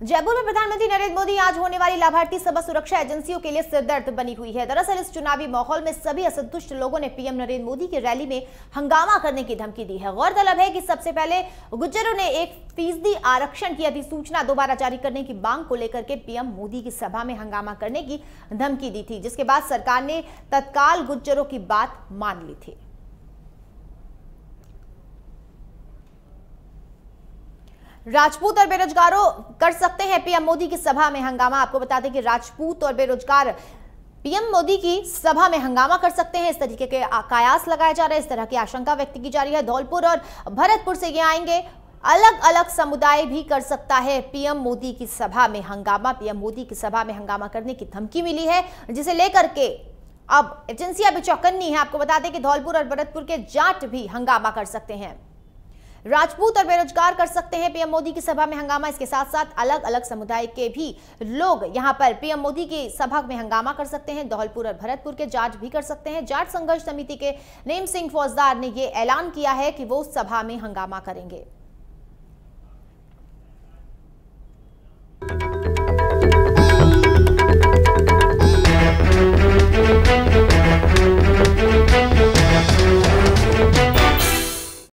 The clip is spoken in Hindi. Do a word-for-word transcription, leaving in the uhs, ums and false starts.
जयपुर में प्रधानमंत्री नरेंद्र मोदी आज होने वाली लाभार्थी सभा सुरक्षा एजेंसियों के लिए सिरदर्द बनी हुई है। दरअसल इस चुनावी माहौल में सभी असंतुष्ट लोगों ने पीएम नरेंद्र मोदी की रैली में हंगामा करने की धमकी दी है। गौरतलब है कि सबसे पहले गुज्जरों ने एक फीसदी आरक्षण की अधिसूचना दोबारा जारी करने की मांग को लेकर के पीएम मोदी की सभा में हंगामा करने की धमकी दी थी, जिसके बाद सरकार ने तत्काल गुज्जरों की बात मान ली थी। राजपूत और बेरोजगारों कर सकते हैं पीएम मोदी की सभा में हंगामा। आपको बता दें कि राजपूत और बेरोजगार पीएम मोदी की सभा में हंगामा कर सकते हैं। इस तरीके के कयास लगाए जा रहे हैं, इस तरह की आशंका व्यक्त की जा रही है। धौलपुर और भरतपुर से ये आएंगे। अलग अलग समुदाय भी कर सकता है पीएम मोदी की सभा में हंगामा। पीएम मोदी की सभा में हंगामा करने की धमकी मिली है, जिसे लेकर के अब एजेंसियां भी चौकन्नी है। आपको बता दें कि धौलपुर और भरतपुर के जाट भी हंगामा कर सकते हैं। राजपूत और बेरोजगार कर सकते हैं पीएम मोदी की सभा में हंगामा। इसके साथ साथ अलग अलग समुदाय के भी लोग यहां पर पीएम मोदी की सभा में हंगामा कर सकते हैं। धौलपुर और भरतपुर के जाट भी कर सकते हैं। जाट संघर्ष समिति के नेम सिंह फौजदार ने यह ऐलान किया है कि वो सभा में हंगामा करेंगे।